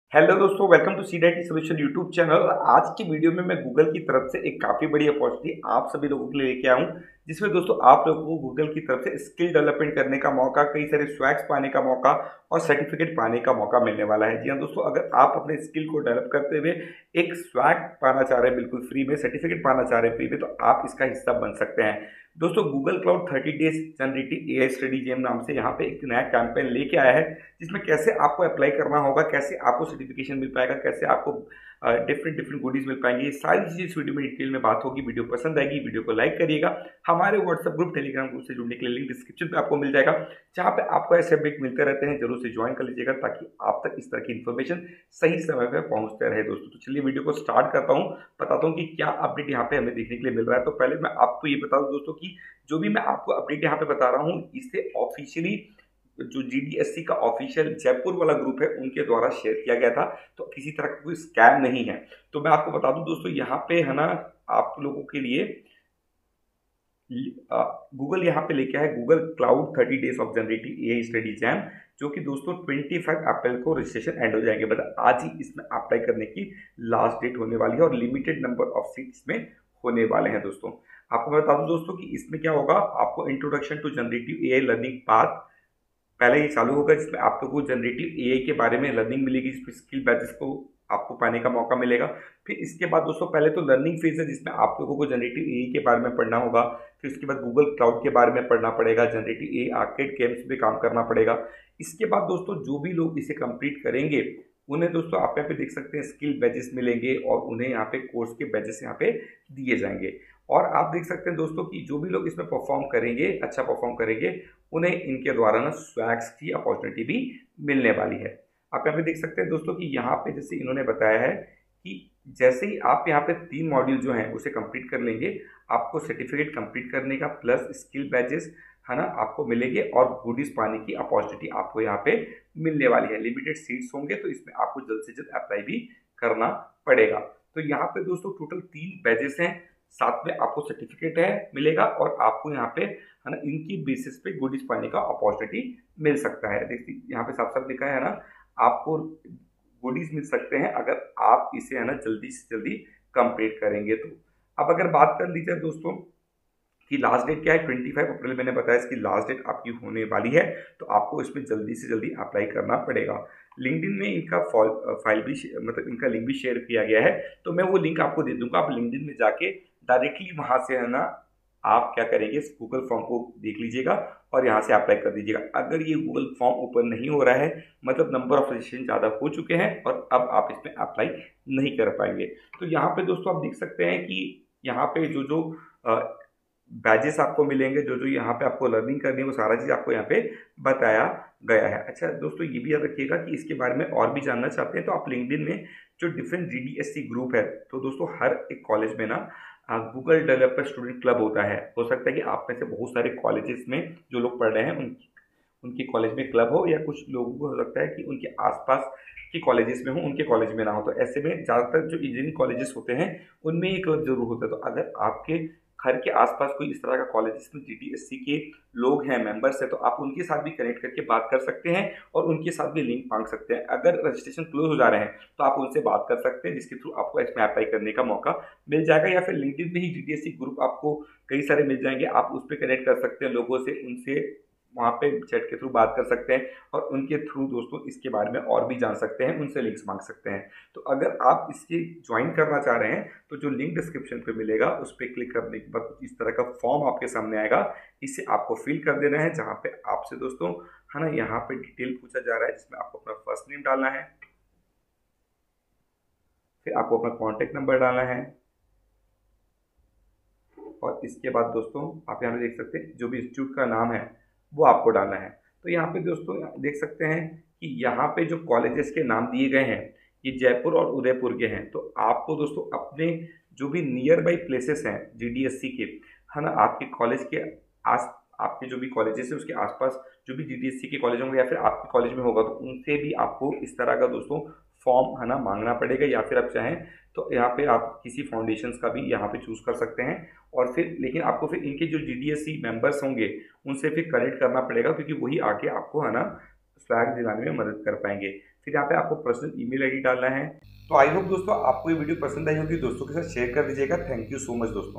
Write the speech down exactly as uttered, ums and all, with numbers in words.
Hello दोस्तों, welcome to C D solution YouTube channel. आज की वीडियो में मैं गूगल की तरफ से एक काफ़ी बड़ी अपॉर्चुनिटी आप सभी लोगों के लिए लेके आया हूँ, जिसमें दोस्तों आप लोगों को गूगल की तरफ से स्किल डेवलपमेंट करने का मौका, कई सारे स्वैग्स पाने का मौका और सर्टिफिकेट पाने का मौका मिलने वाला है। जी हाँ दोस्तों, अगर आप अपने स्किल को डेवलप करते हुए एक स्वैग पाना चाह रहे हैं बिल्कुल फ्री में, सर्टिफिकेट पाना चाह रहे हैं फ्री में, तो आप इसका हिस्सा बन सकते हैं। दोस्तों, Google cloud thirty days generative AI study jam नाम से यहाँ पे एक नया कैंपेन लेके आया है, जिसमें कैसे आपको अप्लाई करना होगा, कैसे आपको सर्टिफिकेशन मिल पाएगा, कैसे आपको डिफरेंट डिफरेंट गुडीज मिल पाएंगे, ये सारी चीजें इस वीडियो में डिटेल में बात होगी। वीडियो पसंद आएगी, वीडियो को लाइक करिएगा। हमारे व्हाट्सएप ग्रुप, टेलीग्राम ग्रुप से जुड़ने के लिए लिंक डिस्क्रिप्शन पे आपको मिल जाएगा, जहाँ पे आपको ऐसे अपडेट मिलते रहते हैं। जरूर से ज्वाइन कर लीजिएगा ताकि आप तक इस तरह की इन्फॉर्मेशन सही समय पर पहुंचते रहे। दोस्तों, तो चलिए वीडियो को स्टार्ट करता हूँ, बताता हूँ कि क्या अपडेट यहाँ पे हमें देखने के लिए मिल रहा है। तो पहले मैं आपको ये बता दूं दोस्तों कि जो भी मैं आपको अपडेट यहाँ पे बता रहा हूँ, इसे ऑफिशियली जो जीडीएससी का ऑफिशियल जयपुर वाला ग्रुप है उनके द्वारा शेयर किया गया था, तो किसी तरह का कोई स्कैम नहीं है। तो मैं आपको बता दूं दोस्तों, यहाँ पे है ना, आप लोगों के लिए गूगल यहाँ पे लेके आया है Google cloud thirty days of generative AI study jam, जो कि दोस्तों पच्चीस अप्रैल को रजिस्ट्रेशन एंड हो जाएंगे। मतलब आज ही इसमें अप्लाई करने की लास्ट डेट होने वाली है और लिमिटेड नंबर ऑफ सीट्स में होने वाले हैं। दोस्तों, आपको मैं बता दूं दोस्तों कि इसमें क्या होगा, आपको introduction to generative AI learning path पहले ये चालू होगा, जिसमें आप लोगों को जनरेटिव एआई के बारे में लर्निंग मिलेगी, जिसमें स्किल बैचेस को आपको पाने का मौका मिलेगा। फिर इसके बाद दोस्तों पहले तो लर्निंग फेज है, जिसमें आप लोगों को जनरेटिव एआई के बारे में पढ़ना होगा। फिर उसके बाद गूगल क्लाउड के बारे में पढ़ना पड़ेगा, जनरेटिव एआई आर्केड गेम्स पे काम करना पड़ेगा। इसके बाद दोस्तों जो भी लोग इसे कंप्लीट करेंगे उन्हें दोस्तों आप यहाँ पे देख सकते हैं स्किल बैचेस मिलेंगे और उन्हें यहाँ पे कोर्स के बैचेस यहाँ पे दिए जाएंगे। और आप देख सकते हैं दोस्तों कि जो भी लोग इसमें परफॉर्म करेंगे, अच्छा परफॉर्म करेंगे, उन्हें इनके द्वारा ना स्वैग्स की अपॉर्चुनिटी भी मिलने वाली है। आप यहाँ पे देख सकते हैं दोस्तों कि यहाँ पे जैसे इन्होंने बताया है कि जैसे ही आप यहाँ पे तीन मॉड्यूल जो हैं उसे कंप्लीट कर लेंगे, आपको सर्टिफिकेट कंप्लीट करने का प्लस स्किल बैचेस है ना आपको मिलेंगे और गुडीज पाने की अपॉर्चुनिटी आपको यहाँ पे मिलने वाली है। लिमिटेड सीट्स होंगे, तो इसमें आपको जल्द से जल्द अप्लाई भी करना पड़ेगा। तो यहाँ पे दोस्तों टोटल तीन बैचेस हैं, साथ में आपको सर्टिफिकेट है मिलेगा और आपको यहाँ पे है ना इनकी बेसिस पे गुडीज पाने का अपॉर्चुनिटी मिल सकता है। देखिए यहाँ पे साफ साफ लिखा है ना, आपको गुडीज मिल सकते हैं अगर आप इसे है ना जल्दी से जल्दी कंप्लीट करेंगे। तो अब अगर बात कर ली जाए दोस्तों कि लास्ट डेट क्या है, पच्चीस अप्रैल मैंने बताया इसकी लास्ट डेट आपकी होने वाली है, तो आपको इसमें जल्दी से जल्दी अप्लाई करना पड़ेगा। लिंक्डइन में इनका फाइल भी मतलब इनका लिंक भी शेयर किया गया है, तो मैं वो लिंक आपको दे दूंगा। आप लिंक्डइन में जाके डायरेक्टली वहां से है ना आप क्या करेंगे, इस गूगल फॉर्म को देख लीजिएगा और यहाँ से अप्लाई कर दीजिएगा। अगर ये गूगल फॉर्म ओपन नहीं हो रहा है, मतलब नंबर ऑफ रजिस्ट्रेशन ज़्यादा हो चुके हैं और अब आप इसमें अप्लाई नहीं कर पाएंगे। तो यहाँ पे दोस्तों आप देख सकते हैं कि यहाँ पे जो जो बैजेस आपको मिलेंगे, जो जो यहाँ पे आपको लर्निंग करनी है, वो सारा चीज़ आपको यहाँ पे बताया गया है। अच्छा दोस्तों, ये भी याद रखिएगा कि इसके बारे में और भी जानना चाहते हैं तो आप लिंक्डइन में जो डिफरेंट जीडीएससी ग्रुप है, तो दोस्तों हर एक कॉलेज में ना गूगल डेवलपर स्टूडेंट क्लब होता है। हो सकता है कि आप में से बहुत सारे कॉलेजेस में जो लोग पढ़ रहे हैं उन उनके कॉलेज में क्लब हो, या कुछ लोगों को हो सकता है कि उनके आसपास के कॉलेजेस में हो, उनके कॉलेज में ना हो। तो ऐसे में ज़्यादातर जो इंजीनियरिंग कॉलेजेस होते हैं उनमें ये क्लब जरूर होता है। तो अगर आपके घर के आसपास कोई इस तरह का कॉलेज जिसमें जीडीएससी के लोग हैं, मेंबर्स हैं, तो आप उनके साथ भी कनेक्ट करके बात कर सकते हैं और उनके साथ भी लिंक मांग सकते हैं। अगर रजिस्ट्रेशन क्लोज हो जा रहे हैं तो आप उनसे बात कर सकते हैं, जिसके थ्रू आपको इसमें अप्लाई करने का मौका मिल जाएगा। या फिर लिंक्डइन पे ही जीडीएससी ग्रुप आपको कई सारे मिल जाएंगे, आप उस पर कनेक्ट कर सकते हैं लोगों से, उनसे वहाँ पे चैट के थ्रू बात कर सकते हैं और उनके थ्रू दोस्तों इसके बारे में और भी जान सकते हैं, उनसे लिंक्स मांग सकते हैं। तो अगर आप इसके ज्वाइन करना चाह रहे हैं तो जो लिंक डिस्क्रिप्शन पे मिलेगा उस पर क्लिक करने के बाद इस तरह का फॉर्म आपके सामने आएगा, इसे आपको फिल कर देना है, जहाँ पे आपसे दोस्तों है ना यहाँ पे डिटेल पूछा जा रहा है, जिसमें आपको अपना फर्स्ट नेम डालना है, फिर आपको अपना कॉन्टेक्ट नंबर डालना है और इसके बाद दोस्तों आप यहाँ पे देख सकते हैं जो भी इंस्टीट्यूट का नाम है वो आपको डालना है। तो यहाँ पे दोस्तों देख सकते हैं कि यहाँ पे जो कॉलेजेस के नाम दिए गए हैं ये जयपुर और उदयपुर के हैं। तो आपको दोस्तों अपने जो भी नियर बाई प्लेसेस हैं जीडीएससी के है ना, आपके कॉलेज के आस आपके जो भी कॉलेजेस है उसके आसपास जो भी जीडीएससी के कॉलेज होंगे या फिर आपके कॉलेज में होगा, तो उनसे भी आपको इस तरह का दोस्तों फॉर्म है ना मांगना पड़ेगा। या फिर आप चाहें तो यहाँ पे आप किसी फाउंडेशंस का भी यहाँ पे चूज़ कर सकते हैं और फिर लेकिन आपको फिर इनके जो जीडीएससी मेंबर्स होंगे उनसे फिर कनेक्ट करना पड़ेगा, क्योंकि वही आके आपको है ना स्वैग दिलाने में मदद कर पाएंगे। फिर यहाँ पे आपको पर्सनल ईमेल आईडी डालना है। तो आई होप दोस्तों आपको ये वीडियो पसंद आई होगी, दोस्तों के साथ शेयर कर दीजिएगा। थैंक यू सो मच दोस्तों।